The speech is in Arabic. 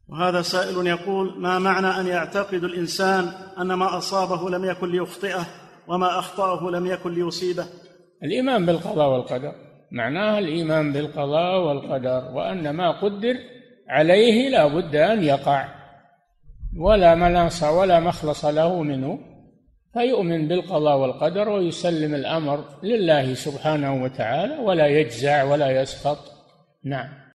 وهذا سائل يقول: ما معنى أن يعتقد الإنسان أن ما أصابه لم يكن ليخطئه وما أخطأه لم يكن ليصيبه؟ الإيمان بالقضاء والقدر، معناه الإيمان بالقضاء والقدر، وأن ما قدر عليه لا بد أن يقع، ولا مناص ولا مخلص له منه، فيؤمن بالقضاء والقدر ويسلم الأمر لله سبحانه وتعالى، ولا يجزع ولا يسخط. نعم.